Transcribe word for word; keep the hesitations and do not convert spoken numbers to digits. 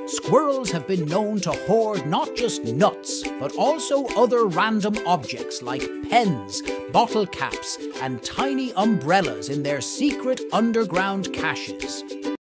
Squirrels have been known to hoard not just nuts, but also other random objects like pens, bottle caps, and tiny umbrellas in their secret underground caches.